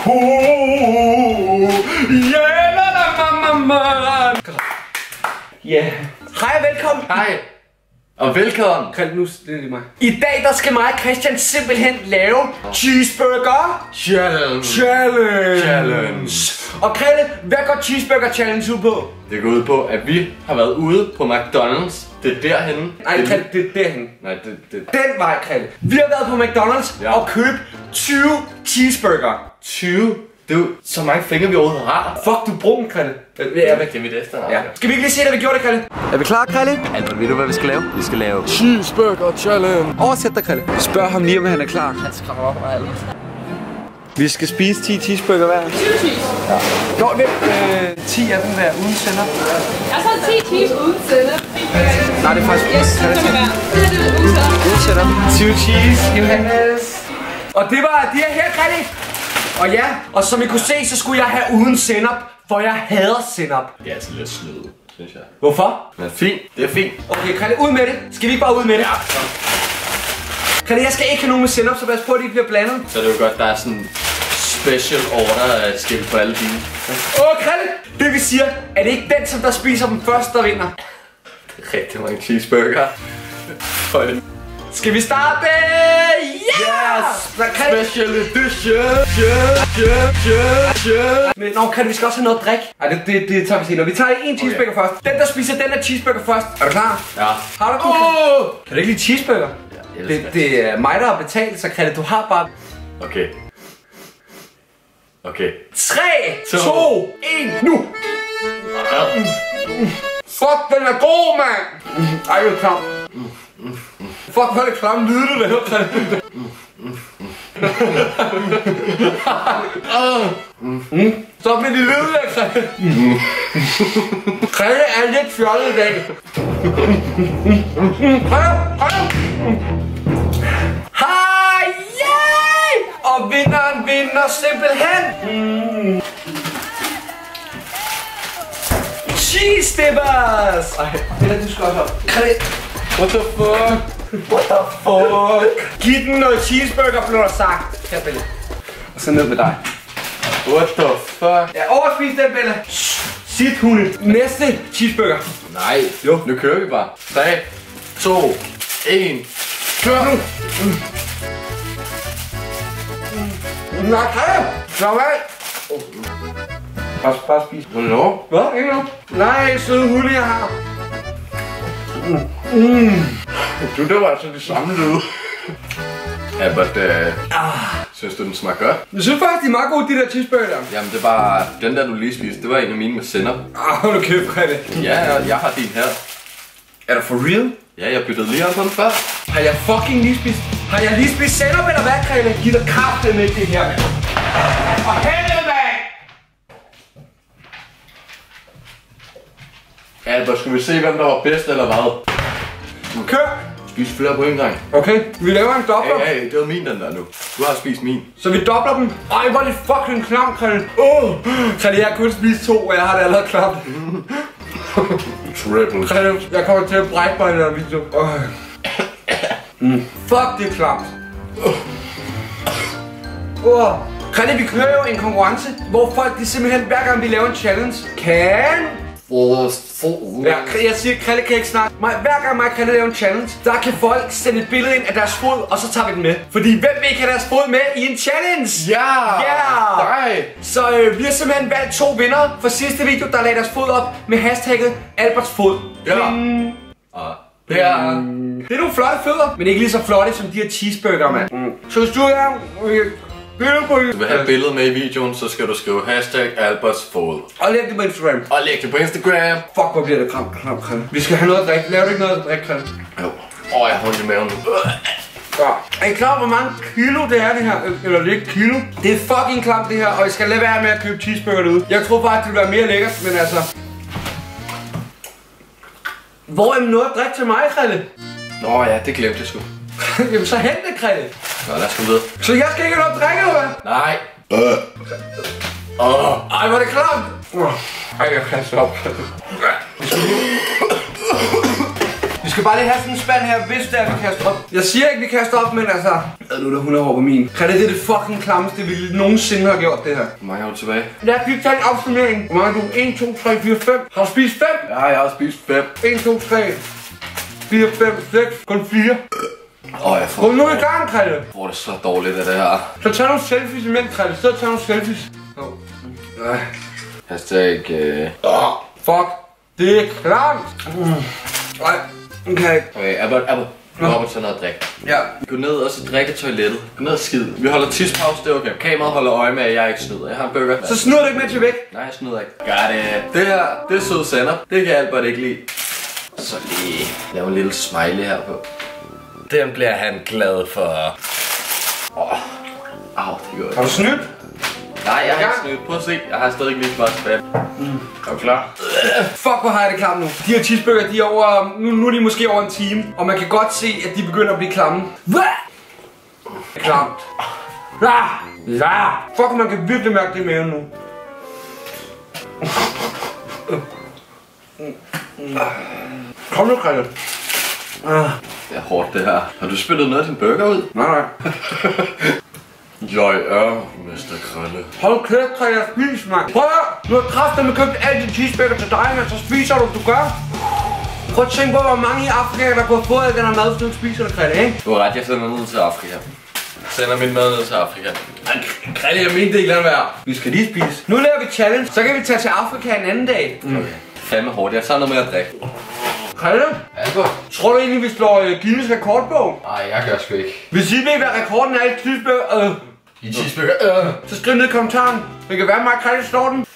Ja. Hej og velkommen. Hej. Og velkommen. Nu det mig. I dag der skal mig og Christian simpelthen lave cheeseburger challenge. Og Krille, hvad går cheeseburger challenge ud på? Det går ud på, at vi har været ude på McDonald's. Det er derhenne. Nej, Krille, det er derhenne. Nej, Den vej, Krille. Vi har været på McDonald's og købt 20 cheeseburger. 20? Det er jo så mange fingre, vi overhovedet har. Fuck, du brugte Krille. Det er mit efternavn. Ja. Skal vi ikke lige se, at vi gjorde det, Krille? Er vi klar, Krille? Albert, ved du, hvad vi skal lave? Vi skal lave cheeseburger challenge. Oversæt dig, Krille. Spørg ham lige, om han er klar. Han skræmmer op mig, Albert. Vi skal spise 10 cheeseburger hver. 20 cheese. Ja. Nå, vent. 10 af dem der uden sennep. Jeg så 10 cheese uden sennep. Nej, det er faktisk... Yes, det kan det være. Det er uden sennep. Uden sennep. 20 cheese, Johannes. Og det var de her Krille. Og ja, og som I kunne se, så skulle jeg have uden sennep, for jeg hader sennep. Det er altså lidt snød, synes jeg. Hvorfor? Men fint, det er fint. Okay, Krille, ud med det. Skal vi ikke bare ud med det? Ja, så. Krille, jeg skal ikke have nogen med sennep, så pas på, at de ikke bliver blandet. Så det er jo godt, der er sådan special order skilt på alle dine. Krille, det vi siger, er det ikke den, som der spiser dem først, der vinder? Det er rigtig mange cheeseburger. For det. Skal vi starte? Yes! Special edition! Men Krille, vi skal også have noget at drikke. Ej, det tager vi senere. Vi tager en cheeseburger først. Den, der spiser den der cheeseburger først. Er du klar? Ja. Har du kun? Kan du ikke lide cheeseburger? Ja, det er mig, der har betalt, så Krille, du har bare... Okay. Okay. 3, 2, 1, nu! Fuck, den er god, mand! Ej, det er klam. Fuck, hvor er det klamme lyde, det der, Krille. Så med de lyde, der, Krille. Krille er lidt fjollet i dag. Krille! Hej! Og vinderen vinder simpelthen cheese dippers! Ej, det du skal også op. Krille! What the fuck? What the fuck? Giv den noget cheeseburger, blev der sagt. Her, Bella. Og så ned med dig. What the fuck? Ja, overspis den, Bella. Sit hunde. Næste cheeseburger. Nej, jo, nu kører vi bare. 3, 2, 1, kør nu! Nej, Krille! Slap af! Bare spis. Hvornår? Hvad? Ikke noget? Nej, søde hunde, jeg har. Du, det var altså det samme lyd. Albert, synes du, den smager godt? Jeg synes faktisk, de er meget gode, de der cheeseburger der. Jamen, det var den der, du lige spiste. Det var en af mine med sennep. Hold nu kæft, Krille. Ja, jeg har din her. Er det for real? Ja, jeg byttede lige op på den før. Har jeg fucking lige spist? Har jeg lige spist sennep eller hvad, Krille? Giv dig kraften med det her. For helvede, mand! Albert, skulle vi se, hvem der var bedst eller hvad? Kør! Spis flere på en gang. Okay, vi laver en dobbler. Hey, det var min den der nu. Du har spist min. Så vi dobler dem. Ej, hvor er det fucking klam, Krille. Krille, jeg har kun spist 2, og jeg har det allerede klamt. Triple. Krille, jeg kommer til at brække mig i den her video. Fuck, det er klamt. Krille, vi kører jo en konkurrence, hvor folk de simpelthen hver gang vi laver en challenge kan... Ja, jeg siger, Krille kan ikke snakke. Hver gang mig og Krille laver en challenge, der kan folk sende et billede ind af deres fod, og så tager vi den med. Fordi hvem vil ikke have deres fod med i en challenge? Ja! Nej! Så vi har simpelthen valgt 2 vindere for sidste video, der lagde deres fod op med hashtagget Albertsfod. Ja! Ja. Det er nogle flotte fødder, men ikke lige så flotte som de her cheeseburger, mand. Så hvis du er... Du vil have et billede med i videoen, så skal du skrive hashtag Albertsfod. Og læg det på Instagram. Og læg det på Instagram. Fuck, hvor bliver det kram. Vi skal have noget at drikke. Laver du ikke noget at drikke, Krille? Jo. Jeg har ondt i maven. Ja. Er I klar, hvor mange kilo det er, det her? Eller det er ikke kilo. Det er fucking klamt, det her. Og I skal lade være med at købe cheeseburger derude. Jeg tror faktisk, det vil være mere lækkert, men altså... Hvor er noget at drikke til mig, Krille? Ja, det glemte jeg sgu. Jamen så hent det, Krille. Nå, lad os komme videre. Så jeg skal ikke have noget at drikke, eller hvad? Nej. Ej, hvor er det klamt. Ej, jeg kan stoppe. Vi skal bare lige have sådan en spand her, hvis det er, vi kaster op. Jeg siger ikke, vi kaster op, men altså... Nu er der 100 år på min. Krille, det er det fucking klammeste, vi nogensinde har gjort, det her. Hvor mange har du tilbage? Lad os lige tage en opsummering. Hvor mange er du? 1, 2, 3, 4, 5. Har du spist 5? Ja, jeg har spist 5. 1, 2, 3, 4, 5, 6. Kun 4. Jeg får... Gå nu i gang, Krille. Hvor er det så dårligt af det her. Så tag nogle selfies imens, Krille. Så tag nogle selfies. Hashtag... Fuck. Det er klamt. Nej, okay. Okay, Albert. Nu hopper til noget at drikke. Ja. Gå ned og så drikke i toilettet. Gå ned og skid. Vi holder tidspause, det er okay. Kameraet holder øje med, at jeg ikke snyder. Jeg har en burger. Så snyder du ikke med til væk. Nej, jeg snyder ikke. Got it. Det her, det er sød sender. Det kan Albert ikke lide. Så lige lave en lille smiley her på. Den bliver han glad for. Au, det går ikke. Har du snydt? Nej, jeg har ikke snydt. Prøv at se. Jeg har stadig lige så meget spam. Er du klar? Fuck, hvor har jeg det klamt nu. De her cheeseburger, de er over... Nu er de måske over en time. Og man kan godt se, at de begynder at blive klamme. Hvad? Klamt. Ja. Fuck, man kan virkelig mærke det i maven nu. Kom nu, Krille. Det er hårdt, det her. Har du spillet noget af din burger ud? Nej. Jeg er Mr. Krille. Hold kæft, Krille, jeg spiser, mand. Prøv at nu har kraftedeme købt alle de cheeseburger til dig, men så spiser du gør. Prøv at tænke på, hvor mange i Afrika, der kunne have fået af den her mad, hvis du ikke spiser det, Krille, ikke? Du har ret, jeg sender ned til Afrika. Sender min mad ned til Afrika. Krille, jeg mente ikke lade være. Vi skal lige spise. Nu laver vi challenge, så kan vi tage til Afrika en anden dag. Okay. Fandme hårdt, jeg tager noget med at drikke. Krille, Albert. tror du egentlig, vi slår Guinness rekordbog? Nej, jeg gør sgu ikke. Hvis I ved, hvad rekorden er i cheeseburger, I cheeseburger. så skriv ned i kommentaren. Det kan være, at mig og Krille slår den.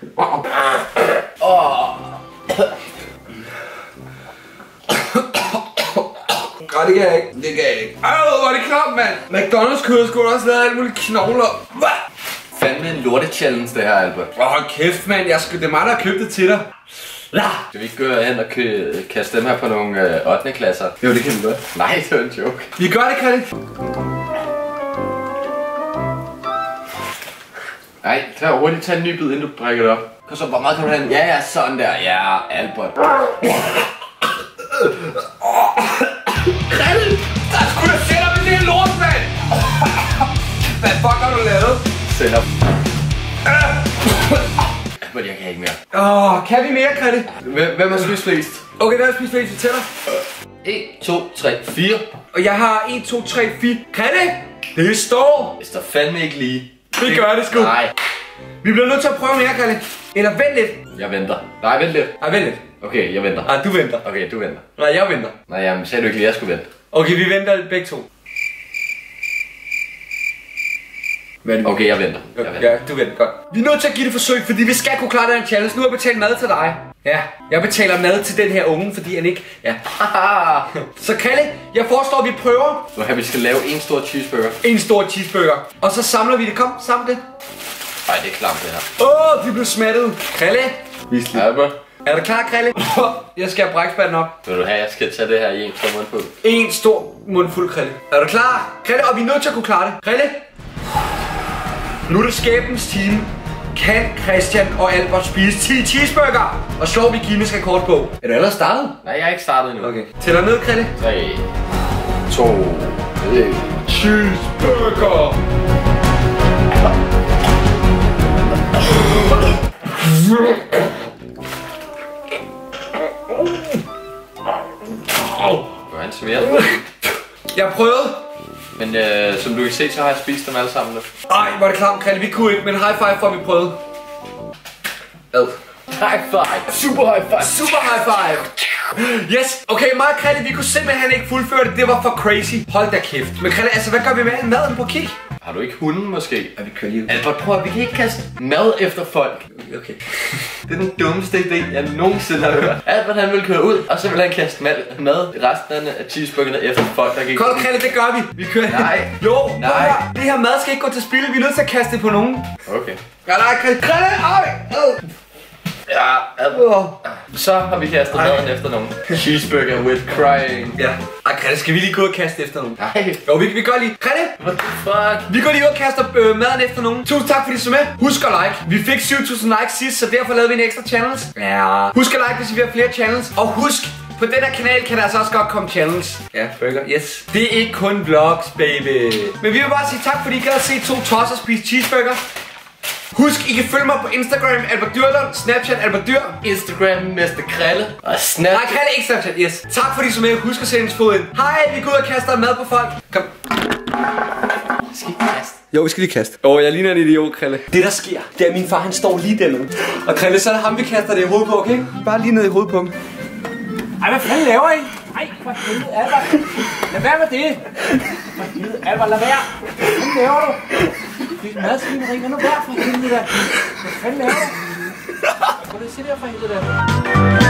Nej, det kan jeg ikke. Det kan jeg ikke. Hvor er det klamt, mand. McDonald's kunne sgu også lavet alle mulige knogler. Hvad? Fandme en lorte-challenge, det her, Albert. Hold kæft, mand. Det er mig, der har købt det til dig. Skal vi ikke gå hen og kaste dem her på nogle 8. klasser? Jo, det kan vi godt. Nej, det var en joke. Vi gør det, Krille. Nej, tag en ny bid, inden du brækker det op. Kom så, hvor meget kan du have? Ja, sådan der. Ja, Albert. Krille! Der er sgu da sætter med det her lort, mand! Hvad fuck har du lavet? Sætter. Albert, jeg kan ikke mere. Kan vi mere, Krille? Hvem har spist flest? Okay, hvad har spist flest? Vi tæller. 1, 2, 3, 4. Og jeg har 1, 2, 3, 4. Krille! Det står! Det står fandme ikke lige. Vi gør det sgu. Nej. Vi bliver nødt til at prøve mere, Krille. Eller vent lidt. Jeg venter. Nej, vent lidt. Nej, vent lidt. Okay, jeg venter. Nej, du venter. Okay, du venter. Nej, jeg venter. Nej, jamen, sagde du ikke lige, at jeg skulle vente? Okay, vi venter begge to. Okay, jeg venter. Ja, du venter godt. Vi er nødt til at give det forsøg, fordi vi skal kunne klare den challenge. Nu har jeg betalt mad til dig. Ja, jeg betaler mad til den her unge, fordi han ikke... Ja. Så Krille, jeg foreslår, at vi prøver... Nu her, vi skal lave en stor cheeseburger. En stor cheeseburger. Og så samler vi det. Kom, samle det. Nej, det er klamt det her. Vi blev smattet. Krille. Albert. Er du klar, Krille? Jeg skal have brækspanden op. Vil du have, jeg skal tage det her i en stor mundfuld? En stor mundfuld, Krille. Er du klar? Krille, og vi er nødt til at kunne klare det. Krille. Nu er det skæbnens time. Kan Christian og Albert spise 10 cheeseburger? Og slår vi Guinness rekordbog? Er du allerede startet? Nej, jeg er ikke startet endnu. Okay. Tæller ned, Krille. 3, 2, 1. Cheeseburger! Gør han serveret? Jeg prøvede. Men som du kan se, så har jeg spist dem alle sammen nu. Ej, hvor er det klamt, Krille. Vi kunne ikke, men high five for, at vi prøvede. High five! Super high five! Super high five! Yes! Okay, mig og Krille, vi kunne simpelthen ikke fuldføre det. Det var for crazy. Hold da kæft. Men Krille, altså hvad gør vi med al maden på kig? Har du ikke hunden måske? Ja, vi kører lige ud. Albert, prøv at vi kan ikke kaste mad efter folk. Okay. Det er den dummeste idé, jeg nogensinde har hørt. Albert han vil køre ud, og så vil han kaste mad resten af cheeseburgerne efter folk, der gik. Kom, Krille, det gør vi. Vi kører. Nej. Jo, Nej. Det her mad skal ikke gå til spilde. Vi er nødt til at kaste det på nogen. Okay. Ja, nej, Krille. Krille, Ja, så har vi kastet maden efter nogen. Cheeseburger with crying. Ja. Ej, Krille, skal vi lige gå og kaste efter nogen? Nej. Jo, vi gør lige. Krille, What the fuck? vi går lige ud og kaster maden efter nogen. Tusind tak fordi I så med. Husk at like. Vi fik 7.000 likes sidst, så derfor lavede vi en ekstra challenge. Ja. Husk at like, hvis I vil have flere channels. Og husk, På den her kanal kan der altså også godt komme challenge. Ja, burger, yes. Det er ikke kun vlogs, baby. Men vi vil bare sige tak, fordi I gad at se 2 tosser spise cheeseburger. Husk, I kan følge mig på Instagram, Albert Dyrlund, Snapchat, Albert Dyr, Instagram, Mester Kralle og Snapchat. Nej, Kralle ikke Snapchat, yes. Tak fordi I så med. Husk at sætte en fod ind. Hej, vi går ud og kaster mad på folk. Kom. Skal ikke kaste? Jo, vi skal lige kaste. Jeg ligner en idiot, Kralle. Det der sker, det er, at min far han står lige dernede. Og Kralle, så er det ham, vi kaster det i hovedet på, okay? Bare lige ned i hovedet på ham. Ej, hvad fanden laver I? Ej, for helvede, Albert. Lad være med det. For helvede, Albert, lad være. Hvad fanden laver du? Det er madsvineri, lad nu være for helvede. Hvad fanden laver du? Prøv lige at se der for helvede der.